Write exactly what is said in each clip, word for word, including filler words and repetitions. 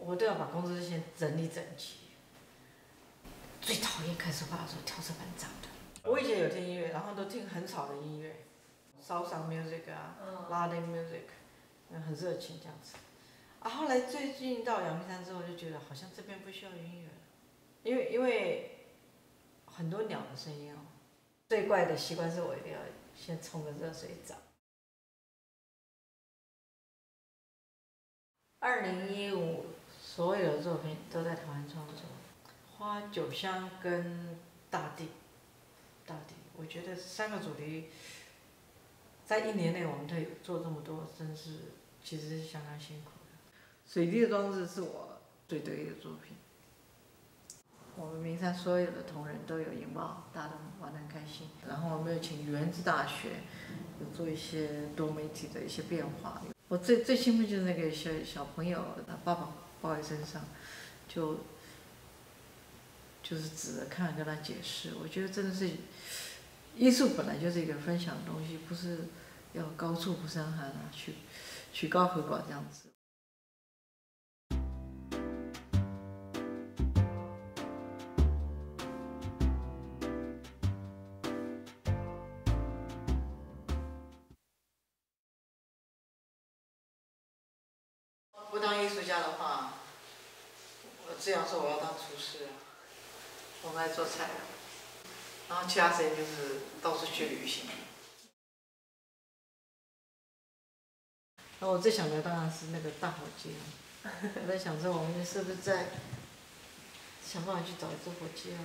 我都要把工作室先整理整齐。最讨厌开始画的时候跳色板脏的。我以前有听音乐，然后都听很吵的音乐，烧伤 music 啊，拉丁 music， 很热情这样子。啊，后来最近到阳明山之后，就觉得好像这边不需要音乐了，因为因为很多鸟的声音哦。最怪的习惯是我一定要先冲个热水澡。二零一五所有的作品都在台湾创作，花、酒香跟大地，大地，我觉得三个主题，在一年内我们可以做这么多，真是其实是相当辛苦的。水滴的装置是我最得意的作品。我们名山所有的同仁都有荧帽，大家都玩得很开心。然后我们有请原子大学，有做一些多媒体的一些变化。我最最兴奋就是那个小小朋友，他爸爸抱在身上，就就是指着看跟他解释。我觉得真的是，艺术本来就是一个分享的东西，不是要高处不胜寒啊，曲曲高和寡这样子。不当艺术家的话，我这样说我要当厨师啊。我们爱做菜啊，然后其他时间就是到处去旅行。然后我最想的当然是那个大火鸡了。我在想着我们是不是在想办法去找一只火鸡啊？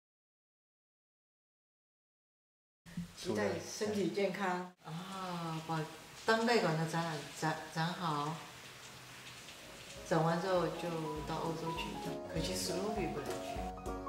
期待身体健康啊，把当代馆的展览展展好。展完之后就到欧洲去，可惜史努比不能去。